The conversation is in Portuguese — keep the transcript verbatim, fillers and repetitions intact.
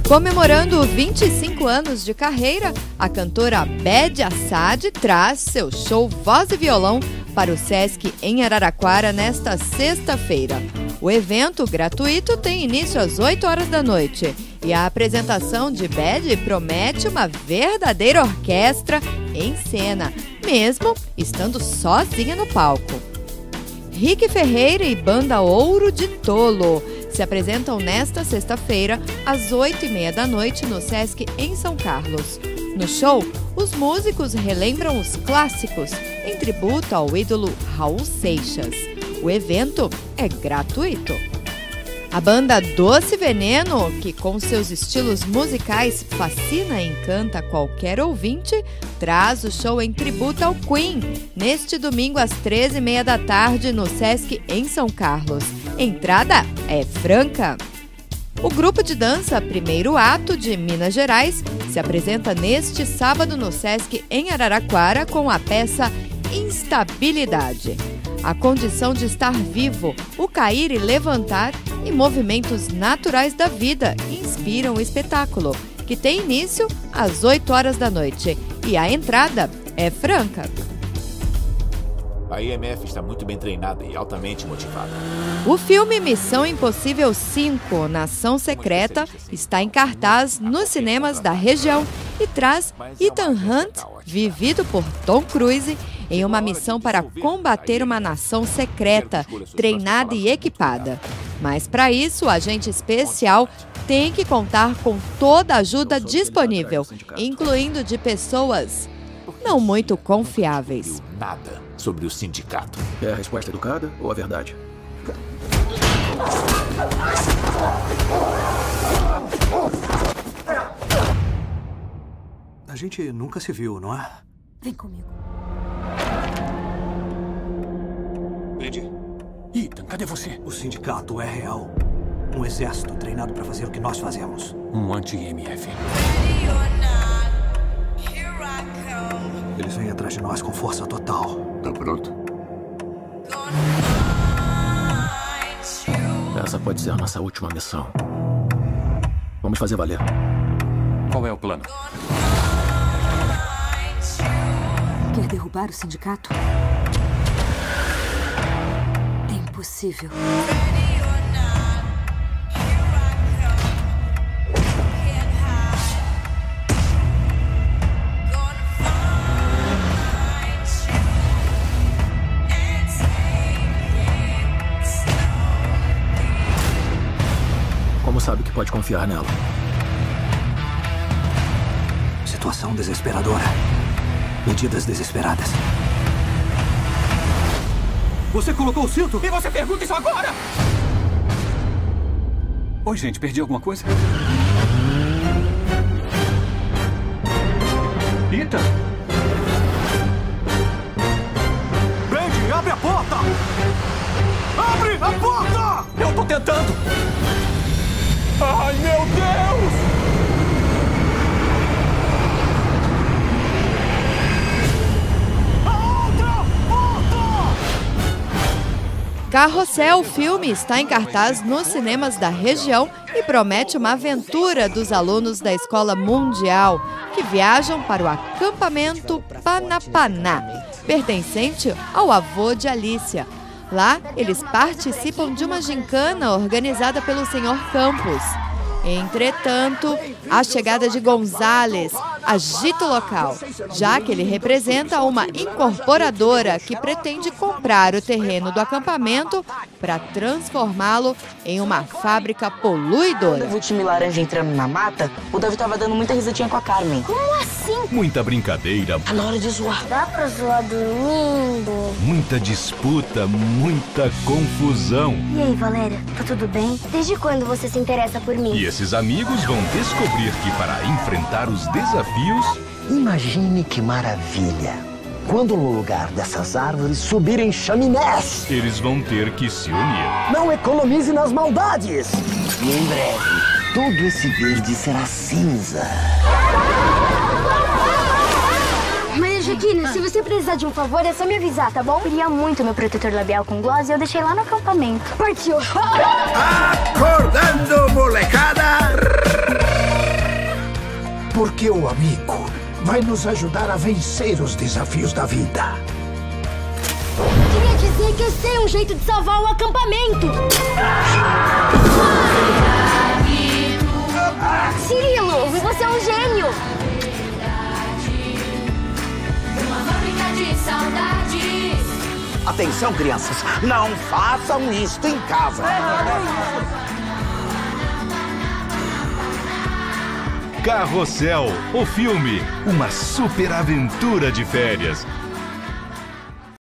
Comemorando vinte e cinco anos de carreira, a cantora Beth Assad traz seu show Voz e Violão para o Sesc em Araraquara nesta sexta-feira. O evento gratuito tem início às oito horas da noite e a apresentação de Beth promete uma verdadeira orquestra em cena, mesmo estando sozinha no palco. Rick Ferreira e Banda Ouro de Tolo se apresentam nesta sexta-feira, às oito e meia da noite, no Sesc em São Carlos. No show, os músicos relembram os clássicos, em tributo ao ídolo Raul Seixas. O evento é gratuito. A banda Doce Veneno, que com seus estilos musicais fascina e encanta qualquer ouvinte, traz o show em tributo ao Queen, neste domingo às treze e meia da tarde no Sesc em São Carlos. Entrada é franca. O grupo de dança Primeiro Ato de Minas Gerais se apresenta neste sábado no Sesc em Araraquara com a peça Instabilidade. A condição de estar vivo, o cair e levantar e movimentos naturais da vida inspiram o espetáculo, que tem início às oito horas da noite e a entrada é franca. A I M F está muito bem treinada e altamente motivada. O filme Missão Impossível cinco, Nação Secreta, está em cartaz nos cinemas da região e traz Ethan Hunt, vivido por Tom Cruise, em uma missão para combater uma nação secreta, treinada e equipada. Mas para isso, o agente especial tem que contar com toda a ajuda disponível, incluindo de pessoas não muito confiáveis. Nada sobre o sindicato. É a resposta educada ou a verdade? A gente nunca se viu, não é? Vem comigo. Andy? Ethan, cadê você? O sindicato é real. Um exército treinado para fazer o que nós fazemos. Um anti-I M F. Eles vêm atrás de nós com força total. Tá pronto? Essa pode ser a nossa última missão. Vamos fazer valer. Qual é o plano? Quer derrubar o sindicato? É impossível. Como sabe que pode confiar nela? Situação desesperadora. Medidas desesperadas. Você colocou o cinto? E você pergunta isso agora? Oi, gente, perdi alguma coisa? Ethan? Brady, abre a porta! Abre a porta! Eu tô tentando! Ai, meu Deus! Carrossel Filme está em cartaz nos cinemas da região e promete uma aventura dos alunos da Escola Mundial, que viajam para o acampamento Panapaná, pertencente ao avô de Alicia. Lá, eles participam de uma gincana organizada pelo senhor Campos. Entretanto, a chegada de Gonzales agita o local, já que ele representa uma incorporadora que pretende comprar o terreno do acampamento para transformá-lo em uma fábrica poluidora. Quando o time laranja entrando na mata, o Davi tava dando muita risadinha com a Carmen. Como assim? Muita brincadeira. Tá na hora de zoar. Dá pra zoar dormindo? Muita disputa, muita confusão. E aí, Valéria, tá tudo bem? Desde quando você se interessa por mim? E esses amigos vão descobrir que para enfrentar os desafios... Imagine que maravilha! Quando no lugar dessas árvores subirem chaminés! Eles vão ter que se unir. Não economize nas maldades! E em breve, todo esse verde será cinza. Mas, Jaquina, se você precisar de um favor, é só me avisar, tá bom? Eu queria muito meu protetor labial com gloss e eu deixei lá no acampamento. Partiu! Acordando, molecada! Porque o amigo vai nos ajudar a vencer os desafios da vida. Queria dizer que eu sei um jeito de salvar o acampamento. Cirilo, você é um gênio. Atenção, crianças, não façam isto em casa. Carrossel, o filme, uma super aventura de férias.